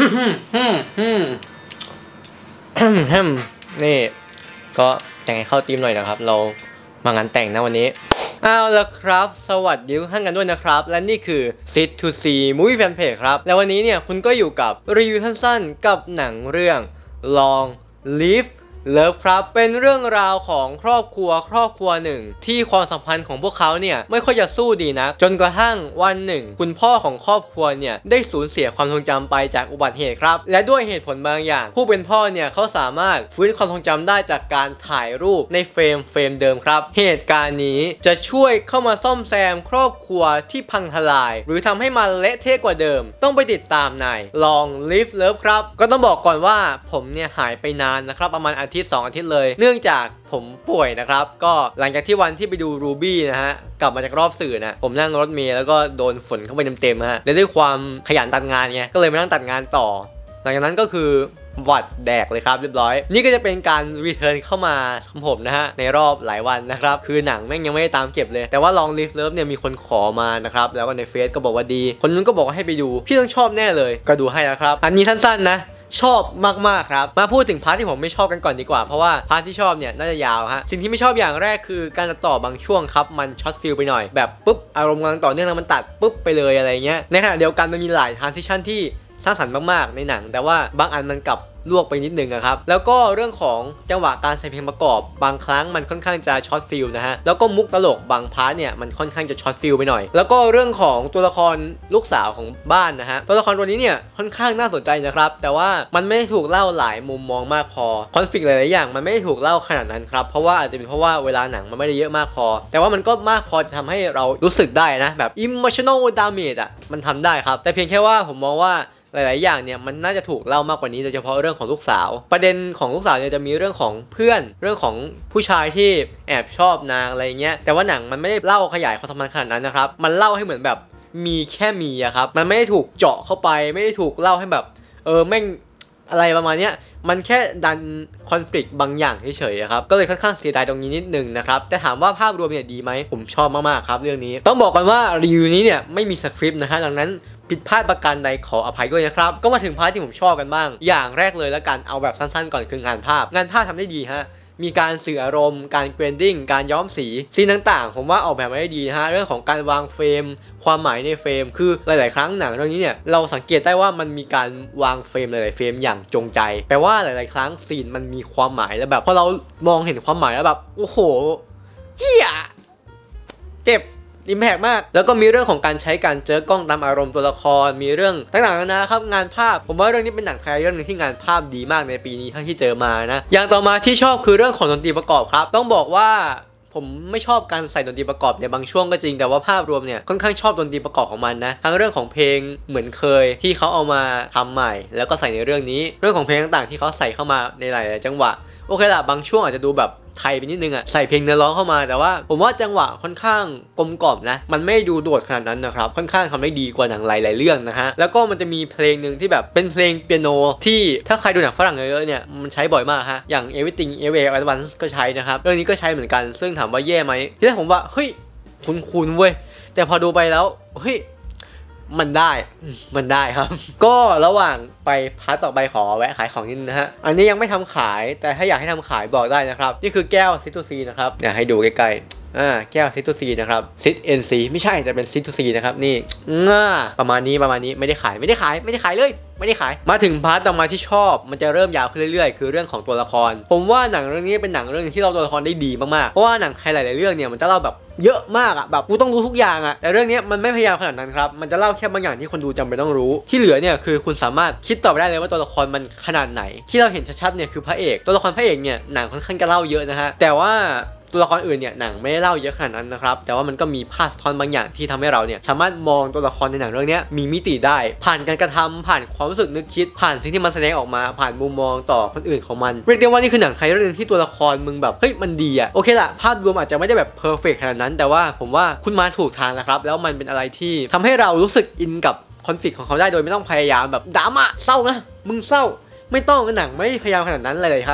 นี่ก็แต่งให้เข้าธีมหน่อยนะครับเรามางานแต่งนะวันนี้เอาละครับสวัสดีทุกท่านกันด้วยนะครับและนี่คือ Sit to See Movie Fan Page ครับแล้ววันนี้เนี่ยคุณก็อยู่กับรีวิวสั้นๆกับหนังเรื่อง Long Live Love ครับเป็นเรื่องราวของครอบครัวหนึ่งที่ความสัมพันธ์ของพวกเขาเนี่ยไม่ค่อยจะสู้ดีนักจนกระทั่งวันหนึ่งคุณพ่อของครอบครัวเนี่ยได้สูญเสียความทรงจำไปจากอุบัติเหตุครับและด้วยเหตุผลบางอย่างผู้เป็นพ่อเนี่ยเขาสามารถฟื้นความทรงจำได้จากการถ่ายรูปในเฟรมเดิมครับเหตุการณ์นี้จะช่วยเข้ามาซ่อมแซมครอบครัวที่พังทลายหรือทำให้มันเละเทะกว่าเดิมต้องไปติดตามใน Long Live Love ครับก็ต้องบอกก่อนว่าผมเนี่ยหายไปนานนะครับประมาณอาทิตย์2 อาทิตย์เลยเนื่องจากผมป่วยนะครับก็หลังจากที่วันที่ไปดูรูบี้นะฮะกลับมาจากรอบสื่อนะผมนั่งรถเมล์แล้วก็โดนฝนเข้าไปเต็มๆฮะและด้วยความขยันตัดงานไงก็เลยมานั่งตัดงานต่อหลังจากนั้นก็คือหวัดแดกเลยครับเรียบร้อยนี่ก็จะเป็นการรีเทิร์นเข้ามาของผมนะฮะในรอบหลายวันนะครับคือหนังแม่งยังไม่ได้ตามเก็บเลยแต่ว่า Long Live Love เนี่ยมีคนขอมานะครับแล้วก็ในเฟซก็บอกว่าดีคนนู้นก็บอกว่าให้ไปดูพี่ต้องชอบแน่เลยก็ดูให้แล้วครับอันนี้สั้นๆนะชอบมากๆครับมาพูดถึงพาร์ทที่ผมไม่ชอบกันก่อนดีกว่าเพราะว่าพาร์ทที่ชอบเนี่ยน่าจะยาวฮะสิ่งที่ไม่ชอบอย่างแรกคือการตัดต่อบางช่วงครับมันช็อตฟิลไปหน่อยแบบปุ๊บอารมณ์กำลังต่อเนื่องแล้วมันตัดปุ๊บไปเลยอะไรเงี้ยในขณะเดียวกันมันมีหลายทรานซิชันที่สร้างสรรค์มากๆในหนังแต่ว่าบางอันมันกลับลวกไปนิดนึงครับแล้วก็เรื่องของจังหวะการใส่เพลงประกอบบางครั้งมันค่อนข้างจะช็อตฟิลนะฮะแล้วก็มุกตลกบางพาร์ทเนี่ยมันค่อนข้างจะช็อตฟิลไปหน่อยแล้วก็เรื่องของตัวละครลูกสาวของบ้านนะฮะตัวละครตัวนี้เนี่ยค่อนข้างน่าสนใจนะครับแต่ว่ามันไม่ได้ถูกเล่าหลายมุมมองมากพอคอนฟลิกต์หลายๆอย่างมันไม่ได้ถูกเล่าขนาดนั้นครับเพราะว่าอาจจะเป็นเพราะว่าเวลาหนังมันไม่ได้เยอะมากพอแต่ว่ามันก็มากพอจะทำให้เรารู้สึกได้นะแบบ emotional damage อ่ะมันทำได้ครับแต่เพียงแค่ว่าผมมองว่าหลายๆอย่างเนี่ยมันน่าจะถูกเล่ามากกว่านี้โดยเฉพาะเรื่องของลูกสาวประเด็นของลูกสาวเนี่ยจะมีเรื่องของเพื่อนเรื่องของผู้ชายที่แอบชอบนางอะไรเงี้ยแต่ว่าหนังมันไม่ได้เล่าขยายความสัมพันธ์ขนาดนั้นนะครับมันเล่าให้เหมือนแบบมีแค่มีอะครับมันไม่ได้ถูกเจาะเข้าไปไม่ได้ถูกเล่าให้แบบแม่งอะไรประมาณเนี้ยมันแค่ดันคอนฟ lict บางอย่างเฉยๆครับก็เลยค่อนข้างเสียดายตรงนี้นิดนึงนะครับแต่ถามว่าภาพรวมเนี่ยดีไหมผมชอบมากๆครับเรื่องนี้ต้องบอกกันว่ารีวิวนี้เนี่ยไม่มีสคริปต์นะฮะดังนั้นผิดพลาดประการใดขออภัยด้วยนะครับก็มาถึงพาร์ทที่ผมชอบกันบ้างอย่างแรกเลยแล้วกันเอาแบบสั้นๆก่อนคืองานภาพทำได้ดีฮะมีการสื่ออารมณ์การเกรนดิ้งการย้อมสีซีนต่างๆผมว่าออกแบบมาได้ดีนะฮะเรื่องของการวางเฟรมความหมายในเฟรมคือหลายๆครั้งหนังเรื่องนี้เนี่ยเราสังเกตได้ว่ามันมีการวางเฟรมหลายๆเฟรมอย่างจงใจแปลว่าหลายๆครั้งซีนมันมีความหมายแล้วแบบพอเรามองเห็นความหมายแล้วแบบโอ้โหเหี้ยเจ็บอิมแพกมากแล้วก็มีเรื่องของการใช้การเจอกล้องตามอารมณ์ตัวละครมีเรื่องต่างๆนะครับงานภาพผมว่าเรื่องนี้เป็นหนังไทยเรื่องนึงที่งานภาพดีมากในปีนี้ทั้งที่เจอมานะอย่างต่อมาที่ชอบคือเรื่องของดนตรีประกอบครับต้องบอกว่าผมไม่ชอบการใส่ดนตรีประกอบในบางช่วงก็จริงแต่ว่าภาพรวมเนี่ยค่อนข้างชอบดนตรีประกอบของมันนะทั้งเรื่องของเพลงเหมือนเคยที่เขาเอามาทำใหม่แล้วก็ใส่ในเรื่องนี้เรื่องของเพลงต่างๆที่เขาใส่เข้ามาในหลายๆจังหวะโอเคละบางช่วงอาจจะดูแบบไทยไปนิดนึงอ่ะใส่เพลงเนื้อร้องเข้ามาแต่ว่าผมว่าจังหวะค่อนข้างกลมกล่อมนะมันไม่ดูโดดขนาดนั้นนะครับค่อนข้างทำได้ดีกว่าหนังหลายๆเรื่องนะฮะแล้วก็มันจะมีเพลงหนึ่งที่แบบเป็นเพลงเปียโนที่ถ้าใครดูหนังฝรั่งเยอะๆเนี่ยมันใช้บ่อยมากฮะอย่าง Everything Everywhere At Once ก็ใช้นะครับเรื่องนี้ก็ใช้เหมือนกันซึ่งถามว่าแย่ไหมที่แรกผมว่าเฮ้ยคุ้นๆเว้ยแต่พอดูไปแล้วเฮ้ยมันได้ครับก็ระหว่างไปพาร์ทต่อไปขอแวะขายของนิดนึงนะฮะอันนี้ยังไม่ทำขายแต่ถ้าอยากให้ทำขายบอกได้นะครับนี่คือแก้วซิตูซีนะครับเดี๋ยวให้ดูใกล้ๆแก้วซิตูซีนะครับซิต NC ไม่ใช่แต่เป็นซิตูซีนะครับนี่ประมาณนี้ไม่ได้ขายเลยมาถึงพาร์ทต่อมาที่ชอบมันจะเริ่มยาวขึ้นเรื่อยๆคือเรื่องของตัวละครผมว่าหนังเรื่องนี้เป็นหนังเรื่องที่เราตัวละครได้ดีมากๆเพราะว่าหนังไทยหลายๆเรื่องเนี่ยมันจะเล่าแบบเยอะมากอ่ะแบบกูต้องรู้ทุกอย่างอ่ะแต่เรื่องนี้มันไม่พยายามขนาดนั้นครับมันจะเล่าแค่บางอย่างที่คนดูจำเป็นต้องรู้ที่เหลือเนี่ยคือคุณสามารถคิดต่อไปได้เลยว่าตัวละครมันขนาดไหนที่เราเห็นชัดๆเนี่ยคือพระเอกตัวละครพระเอกเนี่ยหนังค่อนข้างจะเล่าเยอะนะฮะแต่ว่าตัวละครอื่นเนี่ยหนังไม่ได้เล่าเยอะขนาดนั้นนะครับแต่ว่ามันก็มีภาพสะท้อนบางอย่างที่ทำให้เราเนี่ยสามารถมองตัวละครในหนังเรื่องนี้มีมิติได้ผ่านการกระทำผ่านความรู้สึกนึกคิดผ่านสิ่งที่มันแสดงออกมาผ่านมุมมองต่อคนอื่นของมันเรียกได้ว่านี่คือหนังไทยเรื่องนึงที่ตัวละครมึงแบบเฮ้ยมันดีอะโอเคละภาพรวมอาจจะไม่ได้แบบเพอร์เฟกต์ขนาดนั้นแต่ว่าผมว่าคุณมาถูกทางนะครับแล้วมันเป็นอะไรที่ทำให้เรารู้สึกอินกับคอนฟลิกต์ของเขาได้โดยไม่ต้องพยายามแบบดราม่าเศร้านะมึงเศร้าไม่ต้องหนังไม่พยายามขนาดนั้นเลยครับแม่ง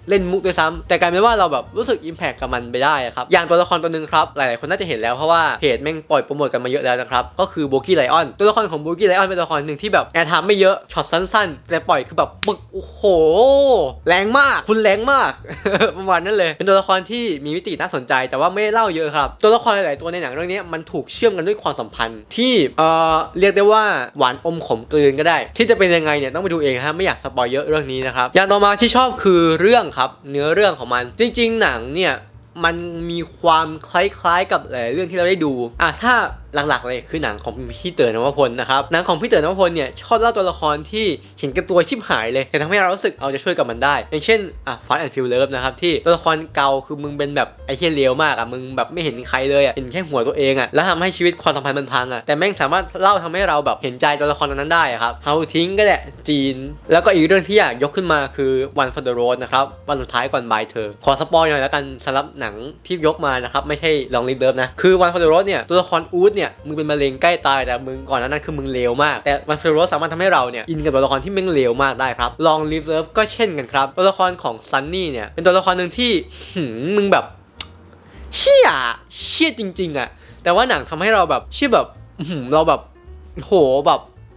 เล่นมุกด้วยซ้ำแต่กลายเป็นว่าเราแบบรู้สึกอิมแพคกับมันไปได้ครับอย่างตัวละครตัวนึงครับหลายๆคนน่าจะเห็นแล้วเพราะว่าเพจแม่งปล่อยโปรโมทกันมาเยอะแล้วนะครับก็คือโบกี้ไลออนตัวละครของโบกี้ไลออนเป็นตัวละครหนึ่งที่แบบแอร์ไทม์ไม่เยอะช็อตสั้นๆแต่ปล่อยคือแบบปึกโอ้โหแรงมากคุณแรงมาก ประมาณนั้นเลยเป็นตัวละครที่มีมิติน่าสนใจแต่ว่าไม่เล่าเยอะครับตัวละครหลายๆตัวในหนังเรื่องนี้มันถูกเชื่อมกันด้วยความสัมพันธ์ที่เรียกได้ว่าหวานอมขมกลืนก็ได้ที่จะเป็นยังไงเนี่ยต้องไปดูเองฮะไม่อยากสปอยเยอะเรื่องนี้นะครับอย่างต่อมาที่ชอบคือเรื่องครับเนื้อเรื่องของมันจริงๆหนังเนี่ยมันมีความคล้ายๆกับหลายเรื่องที่เราได้ดูถ้าหลักๆเลยคือหนังของพี่เต๋อนวพลนะครับหนังของพี่เต๋อนวพลเนี่ยชอบเล่าตัวละครที่เห็นกับตัวชิบหายเลยแต่ทำให้เรารู้สึกเอาจะช่วยกับมันได้อย่างเช่นFast and Furiousนะครับที่ตัวละครเก่าคือมึงเป็นแบบไอ้เหี้ยเลวมากมึงแบบไม่เห็นใครเลยเห็นแค่หัวตัวเองแล้วทำให้ชีวิตความสัมพันธ์มันพังแต่แม่งสามารถเล่าทำให้เราแบบเห็นใจตัวละครนั้นได้ครับเฮาทิ้งก็ได้จีนแล้วก็อีกเรื่องที่อยากยกขึ้นมาคือ One for the Road นะครับวันสุดท้ายก่อนบายเธอขอสปอยหน่อยแล้วกันสำหรับหนังที่ยกมานะครับไม่ใช่ Long Live Love นะคือ One for the Road เนี่ยตัวละครอู๊ดเนี่ยมึงเป็นมะเร็งใกล้ตายแต่มึงก่อนนั้นคือมึงเลวมากแต่One for the Roadสามารถทำให้เราเนี่ยอินกับตัวละครที่มึงเลวมากได้ครับ Long Live Love ก็เช่นกันครับตัวละครของซันนี่เนี่ยเป็นตัวละครหนึ่งที่มึงแบบเชี่ยจริงๆแต่ว่าหนังทำให้เราแบบเชี่ยแบบเราแบบโหแบบ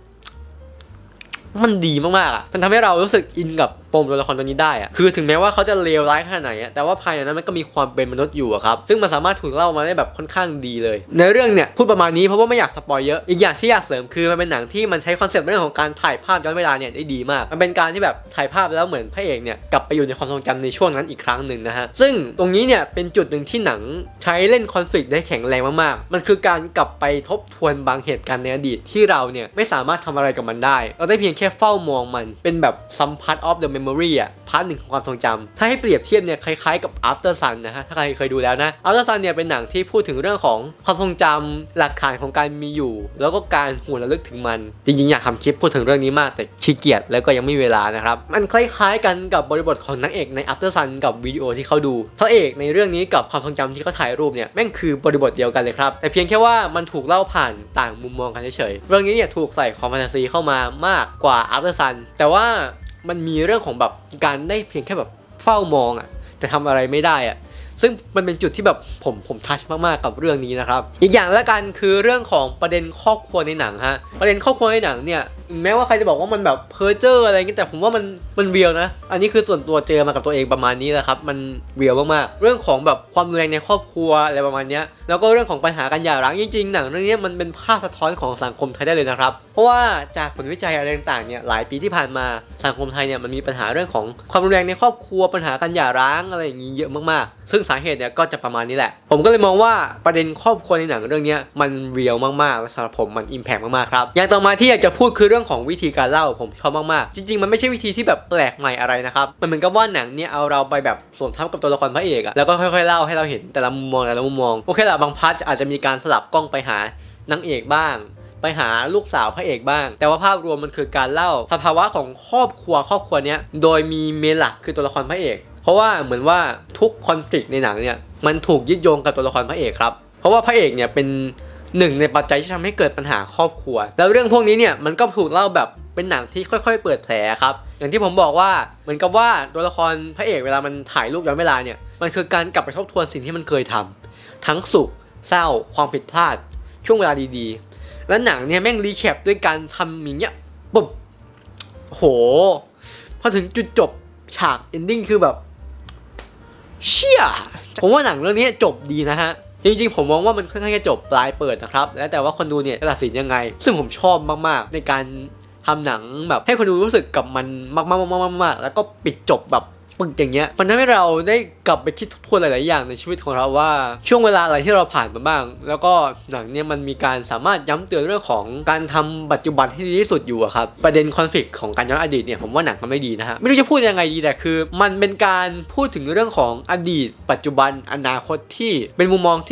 มันดีมากๆมันทำให้เรารู้สึกอินกับปมตัวละครตัวนี้ได้คือถึงแม้ว่าเขาจะเลวร้ายขนาดไหนแต่ว่าภายในนั้นมันก็มีความเป็นมนุษย์อยู่ครับซึ่งมันสามารถถูกเล่ามาได้แบบค่อนข้างดีเลยในเรื่องเนี่ยพูดประมาณนี้เพราะว่าไม่อยากสปอยเยอะอีกอย่างที่อยากเสริมคือมันเป็นหนังที่มันใช้คอนเซ็ปต์เรื่องของการถ่ายภาพย้อนเวลาเนี่ยได้ดีมากมันเป็นการที่แบบถ่ายภาพแล้วเหมือนพระเอกเนี่ยกลับไปอยู่ในความทรงจำในช่วงนั้นอีกครั้งหนึ่งนะฮะซึ่งตรงนี้เนี่ยเป็นจุดหนึ่งที่หนังใช้เล่นคอนฟลิกต์ได้แข็งแรงมากๆมันคือการกลับไปทบทวนบางเหตุการณ์ในอดีตที่เราเนี่ยไม่สามารถทำอะไรกับมันได้เราได้เพียงแค่เฝ้ามองมันเป็นแบบ some part of the memory พาร์ทหนึ่งของความทรงจำถ้าให้เปรียบเทียบเนี่ยคล้ายๆกับ After Sun นะฮะถ้าใครเคยดูแล้วนะ After Sun เนี่ยเป็นหนังที่พูดถึงเรื่องของความทรงจำหลักฐานของการมีอยู่แล้วก็การหวนระลึกถึงมันจริงๆอยากทำคลิปพูดถึงเรื่องนี้มากแต่ขี้เกียจแล้วก็ยังไม่มีเวลานะครับมันคล้ายๆกันกับบริบทของนางเอกใน After Sun กับวิดีโอที่เขาดูพระเอกในเรื่องนี้กับความทรงจำที่เขาถ่ายรูปเนี่ยแม่งคือบริบทเดียวกันเลยครับแต่เพียงแค่ว่ามันถูกเล่าผ่านต่างมุมมองกันเฉยๆเรื่องนี้เนี่ยถูกใส่ความแฟนตาซีเข้ามามากกว่า After Sun แต่ว่ามันมีเรื่องของแบบการได้เพียงแค่แบบเฝ้ามองแต่ทำอะไรไม่ได้ซึ่งมันเป็นจุดที่แบบผมทัชมากๆกับเรื่องนี้นะครับอีกอย่างละกันคือเรื่องของประเด็นครอบครัวในหนังฮะประเด็นครอบครัวในหนังเนี่ยแม้ว่าใครจะบอกว่ามันแบบเพ้อเจ้ออะไรเงี้ยแต่ผมว่ามันเรียลนะอันนี้คือส่วนตัวเจอมากับตัวเองประมาณนี้แหละครับมันเรียลมากๆเรื่องของแบบความรุนแรงในครอบครัวอะไรประมาณนี้แล้วก็เรื่องของปัญหาการหย่าร้างจริงๆหนังเรื่องนี้มันเป็นภาพสะท้อนของสังคมไทยได้เลยนะครับเพราะว่าจากผลวิจัยอะไรต่างๆเนี่ยหลายปีที่ผ่านมาสังคมไทยเนี่ยมันมีปัญหาเรื่องของความรุนแรงในครอบครัวปัญหาการหย่าร้างอะไรอย่างนี้เยอะมากๆซึ่งสาเหตุเนี่ยก็จะประมาณนี้แหละผมก็เลยมองว่าประเด็นครอบครัวในหนังเรื่องนี้มันเรียลมากๆและสำหรับผมมันอิมแพคมากๆครับอย่างต่อมาที่อยากจะพูดคือเรื่องของวิธีการเล่าผมชอบมากๆจริงๆมันไม่ใช่วิธีที่แบบแปลกใหม่อะไรนะครับมันเหมือนกับว่าหนังเนี่ยเอาเราไปแบบสวมทับกับตัวละครพระเอกแล้วก็ค่อยๆเล่าให้เราเห็นแต่ละมุมมองโอเคแหละบางพาร์ทอาจจะมีการสลับกล้องไปหานางเอกบ้างไปหาลูกสาวพระเอกบ้างแต่ว่าภาพรวมมันคือการเล่าสภาวะของครอบครัวเนี้ยโดยมีเมนหลักคือตัวละครพระเอกเพราะว่าเหมือนว่าทุกคอนฟลิกต์ในหนังเนี่ยมันถูกยึดโยงกับตัวละครพระเอกครับเพราะว่าพระเอกเนี่ยเป็นหนึ่งในปัจจัยที่ทำให้เกิดปัญหาครอบครัวแล้วเรื่องพวกนี้เนี่ยมันก็ถูกเล่าแบบเป็นหนังที่ค่อยๆเปิดแผลครับอย่างที่ผมบอกว่าเหมือนกับว่าตัวละครพระเอกเวลามันถ่ายรูปย้อนเวลาเนี่ยมันคือการกลับไปทบทวนสิ่งที่มันเคยทำทั้งสุขเศร้าความผิดพลาดช่วงเวลาดีๆและหนังเนี่ยแม่งรีแคปด้วยการทำอย่างเงี้ยปุ๊บโหพอถึงจุดจบฉากเอนดิ้งคือแบบเชี่ยผมว่าหนังเรื่องนี้จบดีนะฮะจริงๆผมมองว่ามันค่อนข้างจะจบปลายเปิดนะครับแล้วแต่ว่าคนดูเนี่ยจะตัดสินยังไงซึ่งผมชอบมากๆในการทำหนังแบบให้คนดูรู้สึกกับมันมากๆแล้วก็ปิดจบแบบปึกอย่างเงี้ยมันทำให้เราได้กลับไปคิดทบทวนหลายๆอย่างในชีวิตของเราว่าช่วงเวลาอะไรที่เราผ่านมาบ้างแล้วก็หนังเนี่ยมันมีการสามารถย้ำเตือนเรื่องของการทำปัจจุบันที่ดีที่สุดอยู่ครับประเด็นคอนฟลิกต์ของการย้อนอดีตเนี่ยผมว่าหนังมันไม่ดีนะฮะไม่รู้จะพูดยังไงดีแต่คือมันเป็นการพูดถึงเรื่องของอดีตปัจจุบันอนาคตที่เป็นมุมมองที่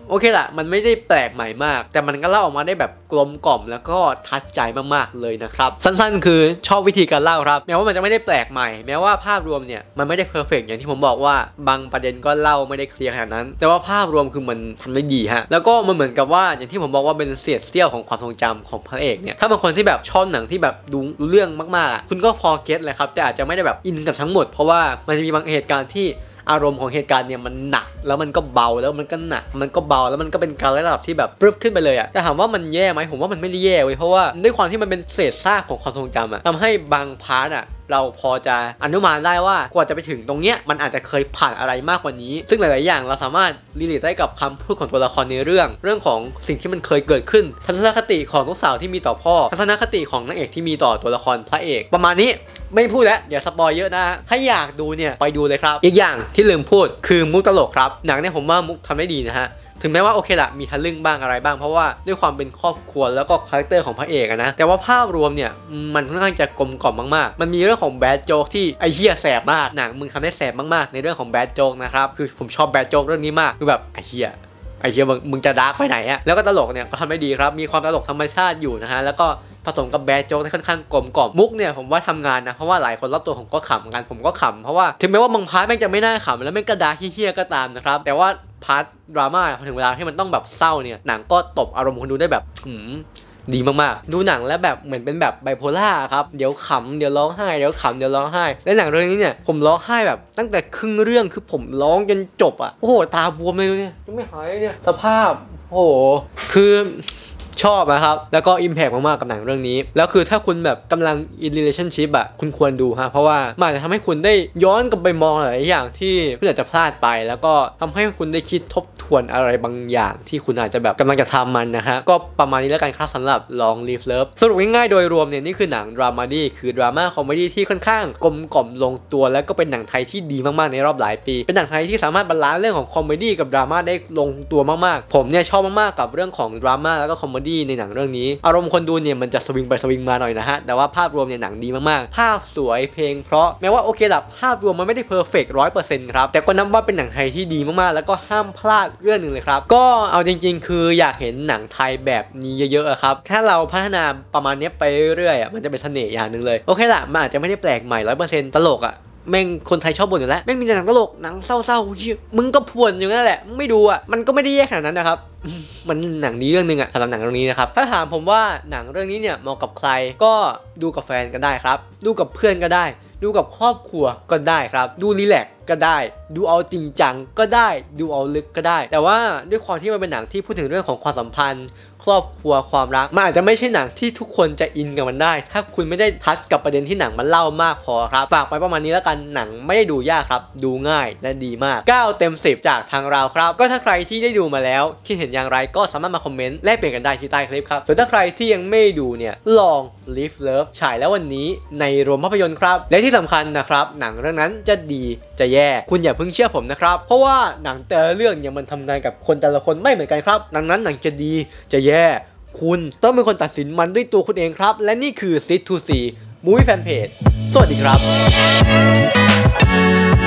โอเคแหละมันไม่ได้แปลกใหม่มากแต่มันก็เล่าออกมาได้แบบกลมกล่อมแล้วก็ทัดใจมากๆเลยนะครับสั้นๆคือชอบวิธีการเล่าครับแม้ว่ามันจะไม่ได้แปลกใหม่แม้ว่าภาพรวมเนี่ยมันไม่ได้เพอร์เฟกต์อย่างที่ผมบอกว่าบางประเด็นก็เล่าไม่ได้เคลียร์ขนาดนั้นแต่ว่าภาพรวมคือมันทำได้ดีฮะแล้วก็มันเหมือนกับว่าอย่างที่ผมบอกว่าเป็นเศษเสี้ยวของความทรงจำของพระเอกเนี่ยถ้าบางคนที่แบบชอบหนังที่แบบดูเรื่องมากๆคุณก็พอเก็ตเลยครับแต่อาจจะไม่ได้แบบอินกับทั้งหมดเพราะว่ามันจะมีบางเหตุการณ์ที่อารมณ์ของเหตุการณ์เนี่ยมันหนักแล้วมันก็เบาแล้วมันก็หนักมันก็เบาแล้วมันก็เป็นการระดับที่แบบปรึบขึ้นไปเลยอะจะถามว่ามันแย่ไหมผมว่ามันไม่ได้แย่เว้ยเพราะว่าด้วยความที่มันเป็นเศษซากของความทรงจำอะทำให้บางพาร์ทอะเราพอจะอนุมานได้ว่ากว่าจะไปถึงตรงเนี้ยมันอาจจะเคยผ่านอะไรมากกว่านี้ซึ่งหลายๆอย่างเราสามารถรีเลทได้กับคำพูดของตัวละครในเรื่องของสิ่งที่มันเคยเกิดขึ้นทัศนคติของลูกสาวที่มีต่อพ่อทัศนคติของนางเอกที่มีต่อตัวละครพระเอกประมาณนี้ไม่พูดแล้วอย่าสปอยเยอะนะถ้าอยากดูเนี่ยไปดูเลยครับอีกอย่างที่ลืมพูดคือมุกตลกครับหนังเนี่ยผมว่ามุกทำได้ดีนะฮะถึงแม้ว่าโอเคละมีทะลึ่งบ้างอะไรบ้างเพราะว่าด้วยความเป็นครอบครัวแล้วก็คาแรคเตอร์ของพระเอกนะแต่ว่าภาพรวมเนี่ยมันค่อนข้างจะกลมกล่อมมากๆมันมีเรื่องของแบดโจ๊กที่ไอ้เหี้ยแสบมากหนังมึงทำได้แสบมากๆในเรื่องของแบดโจ๊กนะครับคือผมชอบแบดโจ๊กเรื่องนี้มากคือแบบไอ้เหี้ยมึงจะดาร์กไปไหนอะแล้วก็ตลกเนี่ยก็ทำได้ดีครับมีความตลกธรรมชาติอยู่นะฮะแล้วก็ผสมกับแบดโจ๊กที่ค่อนข้างกลมกล่อมมุกเนี่ยผมว่าทำงานนะเพราะว่าหลายคนรอบตัวผมก็ขำกันผมก็ขำเพราะว่าถึงแม้ว่าบางพาร์ทแม่งจะไม่น่าขำแล้วแม่งก็ดาร์กเหี้ยก็ตามนะครับแต่ว่าพาร์ทดราม่าพอถึงเวลาที่มันต้องแบบเศร้าเนี่ยหนังก็ตบอารมณ์คนดูได้แบบดีมากๆดูหนังแล้วแบบเหมือนเป็นแบบไบโพล่าครับเดี๋ยวขำเดี๋ยวร้องไห้เดี๋ยวขำเดี๋ยวร้องไห้และหนังเรื่องนี้เนี่ยผมร้องไห้แบบตั้งแต่ครึ่งเรื่องคือผมร้องจนจบอ่ะโอ้โหตาบวมเลยเนี่ยยังไม่หายเนี่ยสภาพโอ้โหคือชอบนะครับแล้วก็อิมแพกมากๆกับหนังเรื่องนี้แล้วคือถ้าคุณแบบกำลัง in relationship อะคุณควรดูฮะเพราะว่ามันอาจจะทำให้คุณได้ย้อนกลับไปมองหลายอย่างที่คุณอาจจะพลาดไปแล้วก็ทำให้คุณได้คิดทบทวนอะไรบางอย่างที่คุณอาจจะแบบกำลังจะทำมันนะฮะก็ประมาณนี้แล้วกันครับสำหรับ Long Live Love สรุปง่ายๆโดยรวมเนี่ยนี่คือหนังดราม่าดี้คือดราม่าคอมเมดี้ที่ค่อนข้างกลมกล่อมลงตัวแล้วก็เป็นหนังไทยที่ดีมากๆในรอบหลายปีเป็นหนังไทยที่สามารถบาลานซ์เรื่องของคอมเมดี้กับดราม่าได้ลงตัวมากๆผมเนี่ยชอบมากๆกับเรื่องของดราม่าแล้วก็คอมเมดี้ในหนังเรื่องนี้อารมณ์คนดูเนี่ยมันจะสวิงไปสวิงมาหน่อยนะฮะแต่ว่าภาพรวมเนี่ยหนังดีมากๆภาพสวยเพลงเพราะแม้ว่าโอเคละภาพรวมมันไม่ได้เพอร์เฟกต์ 100% ครับแต่ก็นับว่าเป็นหนังไทยที่ดีมากๆแล้วก็ห้ามพลาดเรื่องหนึ่งเลยครับก็เอาจริงๆคืออยากเห็นหนังไทยแบบนี้เยอะๆครับถ้าเราพัฒนาประมาณนี้ไปเรื่อยๆมันจะเป็นเสน่ห์อย่างหนึ่งเลยโอเคละมันอาจจะไม่ได้แปลกใหม่ 100% ตลกอะแม่งคนไทยชอบบ่นอยู่แล้วแม่งมีแต่หนังตลกหนังเศร้าๆมึงก็พวนอยู่นั่นแหละมึงไม่ดูอ่ะมันก็ไม่ได้แย่ขนาดนั้นนะครับมันหนังนี้เรื่องนึงอ่ะสำหรับหนังเรื่องนี้นะครับถ้าถามผมว่าหนังเรื่องนี้เนี่ยเหมาะกับใครก็ดูกับแฟนก็ได้ครับดูกับเพื่อนก็ได้ดูกับครอบครัวก็ได้ครับดูรีแลกซ์ก็ได้ดูเอาจริงจังก็ได้ดูเอาลึกก็ได้แต่ว่าด้วยความที่มันเป็นหนังที่พูดถึงเรื่องของความสัมพันธ์ครอบครัวความรักมันอาจจะไม่ใช่หนังที่ทุกคนจะอินกับมันได้ถ้าคุณไม่ได้ทัชกับประเด็นที่หนังมันเล่ามากพอครับฝากไปประมาณนี้แล้วกันหนังไม่ได้ดูยากครับดูง่ายและดีมาก9 เต็ม 10จากทางเราครับก็ถ้าใครที่ได้ดูมาแล้วคิดเห็นอย่างไรก็สามารถมาคอมเมนต์แลกเปลี่ยนกันได้ที่ใต้คลิปครับส่วนถ้าใครที่ยังไม่ดูเนี่ยลอง Live Love ฉายแล้ววันนี้ในโรงภาพยนตร์ครับและที่สำคัญนะครับหนังเรื่องนั้นจะดีจะแย่คุณอย่าเพิ่งเชื่อผมนะครับเพราะว่าหนังแต่ละเรื่องเนี่ยมันทำงานกับคนแต่ละคนไม่เหมือนกันครับดังนั้นหนังจะดีจะแย่คุณต้องเป็นคนตัดสินมันด้วยตัวคุณเองครับและนี่คือ Sit to See Movie Fan Page สวัสดีครับ